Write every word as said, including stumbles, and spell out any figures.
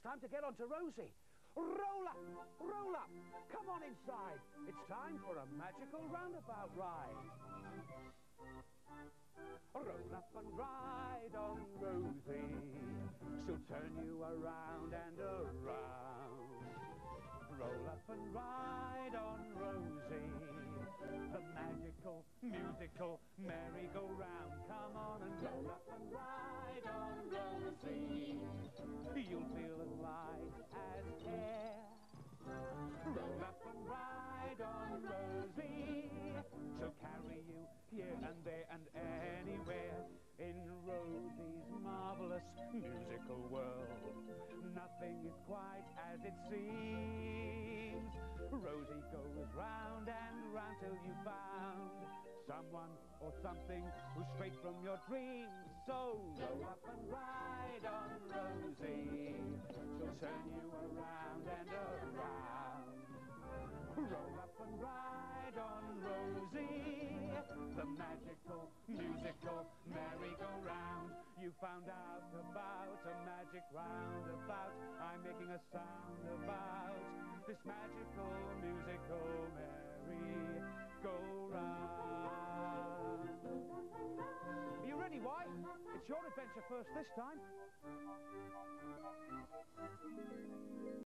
time to get on to Rosie. Roll up, roll up, come on inside. It's time for a magical roundabout ride. Roll up and ride on Rosie. She'll turn you around and around. Roll up and ride on Rosie, the magical, musical merry-go-round. Come on and roll up and ride on Rosie. You'll feel as light as air. Roll up and ride on Rosie. She'll carry you here and there and anywhere. In Rosie's marvelous musical world, nothing is quite as it seems. Rosie goes round and round till you found someone or something who's straight from your dreams. So roll up and ride on Rosie. She'll turn you around and around. Roll up and ride on Rosie, the magical, musical merry-go-round. You found out about a magic roundabout. I'm making a sound about this magical, musical merry-go-round. Are you ready, Why? It's your adventure first this time.